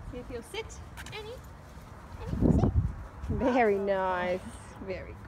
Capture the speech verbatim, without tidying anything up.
See if you'll sit. Annie, Annie, sit. Very nice. Very good.